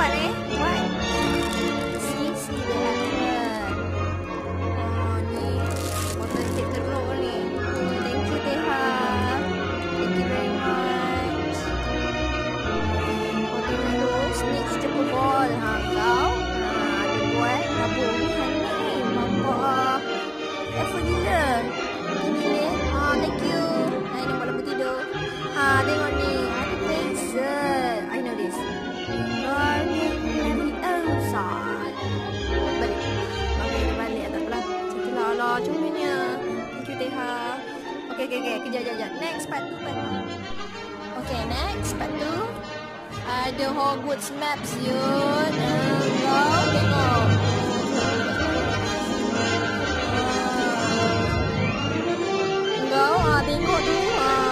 what eh? What? See the effort. Oh, ni. Botol cake teruk ni. Thank you, Teha. Thank you very much. Botol teruk. Snitch cepat ball. Ha, kau. Ada buat. Nabung ni. Mampak. Effort gila. Ini. Thank you. Ini nampak lampu tidur. Tengok ni. Ada pencil. I know this. Guardian Leviosa. Balik. Okay, dia balik. Tak apalah. Setelah Allah. Comelnya. Thank you, Teha. Okay. Kejap. Next, part 2. Okay, next, part 2. Ada Hogwarts Maps, yun. Kau tengok. Kau, tengok tu.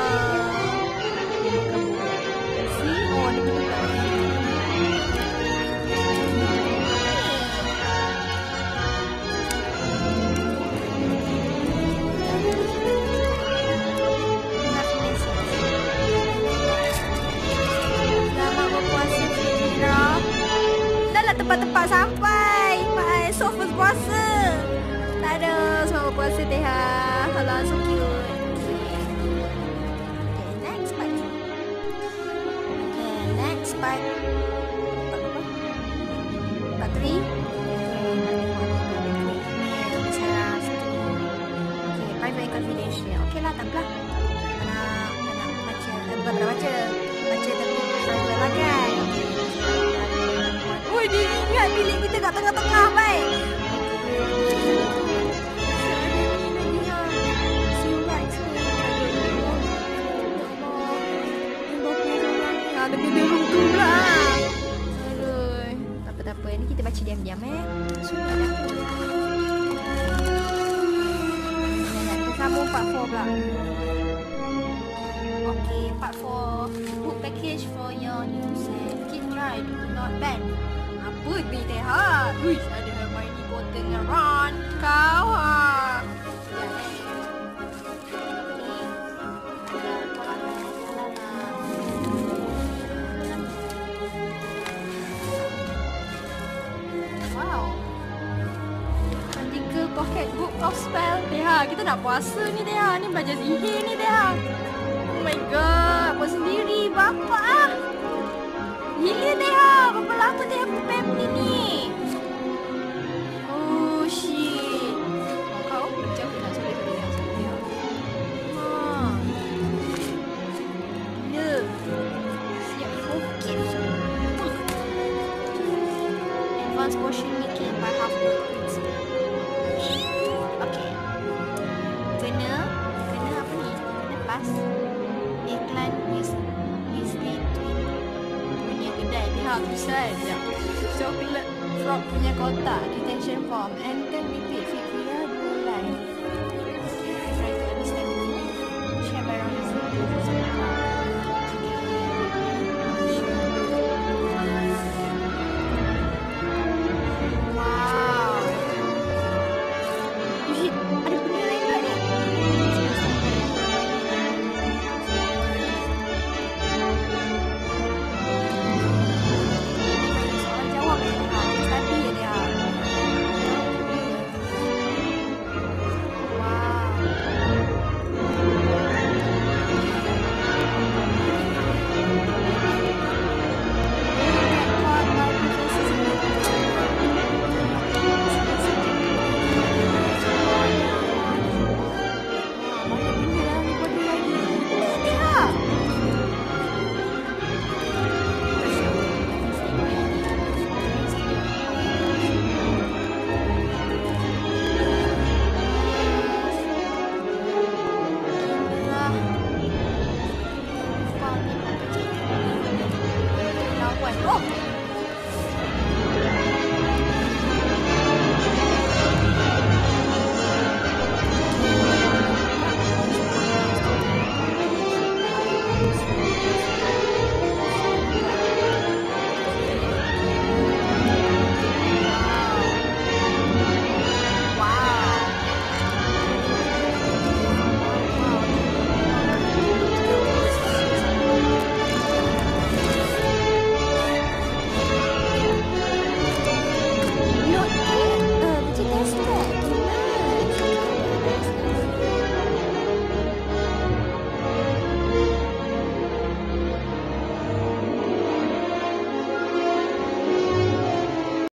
Dia betul-betul. Selamat berpuasa, Fira. Dah lah tepat-tepat sampai. So first puasa. Tak ada. Selamat berpuasa, Teha. Alah, so cute. Part 3. Private confidential. Okay lah, tak apa. Nak baca. Bukan baca tapi private lah kan. Ui, dia ingat bilik kita kat tengah-tengah, baik. Ada benda tu pula. Aduh. Tak apa. Ni kita baca diam-diam sudah dah. Kita sambung part 4 pula. Okay, part 4. Book package for your new set. Wizardry do not ban. Apa ni Teha? Uish, ada Hermione Potter dengan Ron. Kau pocket book of spell. Teha, kita nak puasa ni Teha. Ni belajar sihir ni Teha. Oh my god, buat sendiri. Bapak gila Teha. Berapa lama Teha prepare benda ni? Oh shit. Kau macam nak sorry Teha. Gila. Siap pocket. Advanced potion making by half-blood prince. Okay. Kena apa ni? Kena pas iklan Wizardry punya kedai. Dia tulisan sekejap. Chocolate frog punya kotak. Detention form. Enter repeat. Fikira 2 line. Okay, I try to understand. Share by round is Oh,